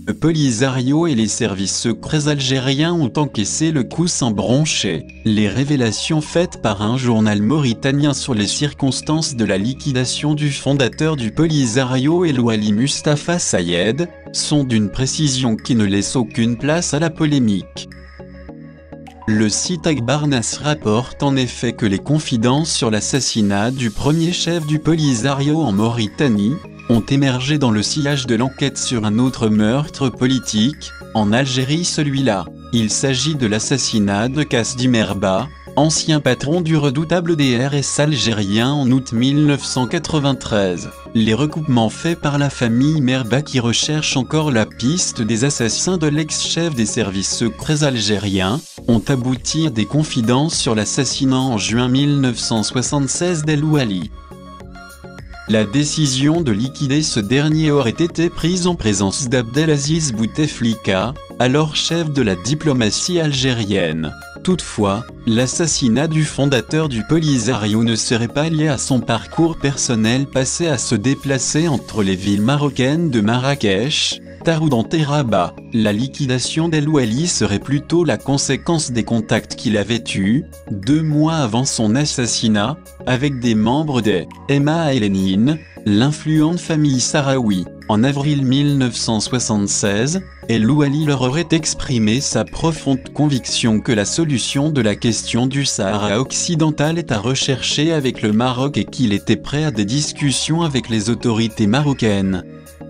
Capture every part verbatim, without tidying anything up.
Le Polisario et les services secrets algériens ont encaissé le coup sans broncher. Les révélations faites par un journal mauritanien sur les circonstances de la liquidation du fondateur du Polisario El Ouali Mustapha Sayed sont d'une précision qui ne laisse aucune place à la polémique. Le site Akhbarnas rapporte en effet que les confidences sur l'assassinat du premier chef du Polisario en Mauritanie ont émergé dans le sillage de l'enquête sur un autre meurtre politique, en Algérie celui-là. Il s'agit de l'assassinat de Kasdi Merba, ancien patron du redoutable D R S algérien en août mille neuf cent quatre-vingt-treize. Les recoupements faits par la famille Merba qui recherche encore la piste des assassins de l'ex-chef des services secrets algériens, ont abouti à des confidences sur l'assassinat en juin mille neuf cent soixante-seize d'El Ouali. La décision de liquider ce dernier aurait été prise en présence d'Abdelaziz Bouteflika, alors chef de la diplomatie algérienne. Toutefois, l'assassinat du fondateur du Polisario ne serait pas lié à son parcours personnel passé à se déplacer entre les villes marocaines de Marrakech, Taroudant et Rabat. La liquidation d'El Ouali serait plutôt la conséquence des contacts qu'il avait eus, deux mois avant son assassinat, avec des membres des Emma Hélénine, l'influente famille sahraoui. En avril mille neuf cent soixante-seize, El Ouali leur aurait exprimé sa profonde conviction que la solution de la question du Sahara occidental est à rechercher avec le Maroc et qu'il était prêt à des discussions avec les autorités marocaines.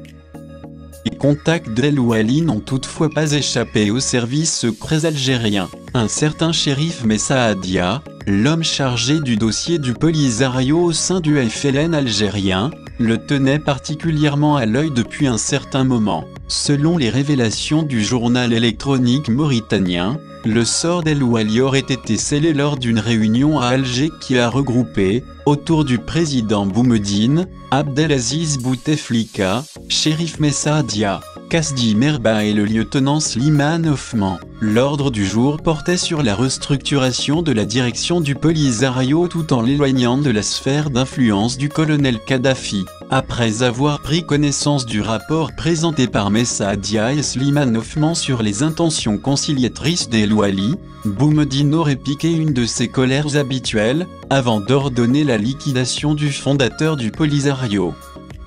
Les contacts d'El Ouali n'ont toutefois pas échappé aux services secrets algériens. Un certain shérif Messahadia, l'homme chargé du dossier du Polisario au sein du F L N algérien, le tenait particulièrement à l'œil depuis un certain moment. Selon les révélations du journal électronique mauritanien, le sort d'El Ouali aurait été scellé lors d'une réunion à Alger qui a regroupé, autour du président Boumediene, Abdelaziz Bouteflika, Chérif Messahadia, Kasdi Merba et le lieutenant Slimane Hoffman. L'ordre du jour portait sur la restructuration de la direction du Polisario tout en l'éloignant de la sphère d'influence du colonel Kadhafi. Après avoir pris connaissance du rapport présenté par Messahadia et Slimane Hoffman sur les intentions conciliatrices d'El Ouali, Boumediene aurait piqué une de ses colères habituelles, avant d'ordonner la liquidation du fondateur du Polisario.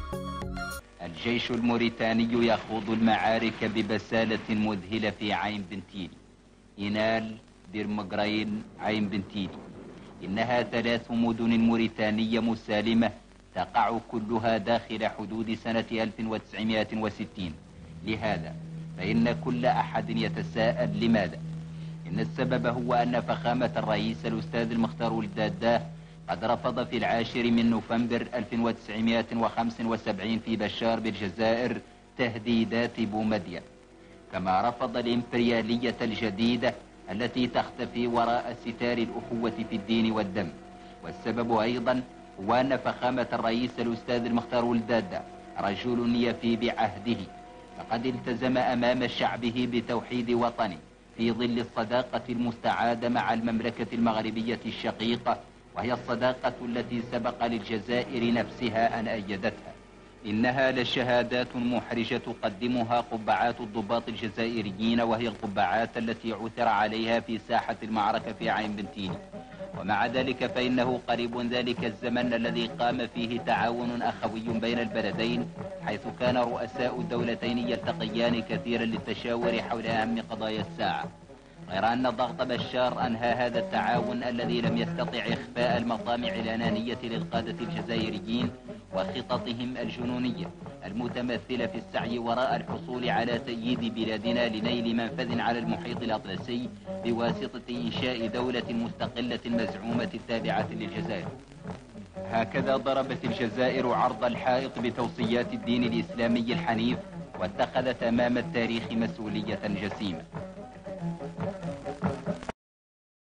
الجيش الموريتاني يخوض المعارك ببسالة مذهلة في عين بنتيلي، إنال، دير مقرين، عين بنتيلي. إنها ثلاث مدن موريتانية مسالمة تقع كلها داخل حدود سنة ألف وتسعمائة وستين. لهذا فإن كل أحد يتساءل لماذا؟ إن السبب هو أن فخامة الرئيس الأستاذ المختار الداداه قد رفض في العاشر من نوفمبر ألف وتسعمائة وخمسة وسبعين في بشار بالجزائر تهديدات بومدين، كما رفض الإمبريالية الجديدة التي تختفي وراء ستار الأخوة في الدين والدم. والسبب أيضا هو أن فخامة الرئيس الأستاذ المختار الداداه رجل يفي بعهده، فقد التزم أمام شعبه بتوحيد وطنه في ظل الصداقة المستعادة مع المملكة المغربية الشقيقة، وهي الصداقة التي سبق للجزائر نفسها أن أيدتها. إنها لشهادات محرجة تقدمها قبعات الضباط الجزائريين، وهي القبعات التي عثر عليها في ساحة المعركة في عين بنتيلي. ومع ذلك فإنه قريب ذلك الزمن الذي قام فيه تعاون أخوي بين البلدين، حيث كان رؤساء الدولتين يلتقيان كثيرا للتشاور حول أهم قضايا الساعة. غير أن ضغط بشار أنهى هذا التعاون الذي لم يستطع إخفاء المطامع الأنانية للقادة الجزائريين وخططهم الجنونية المتمثلة في السعي وراء الحصول على تأييد بلادنا لنيل منفذ على المحيط الأطلسي بواسطة إنشاء دولة مستقلة مزعومة تابعة للجزائر. هكذا ضربت الجزائر عرض الحائط بتوصيات الدين الإسلامي الحنيف، واتخذت أمام التاريخ مسؤولية جسيمة.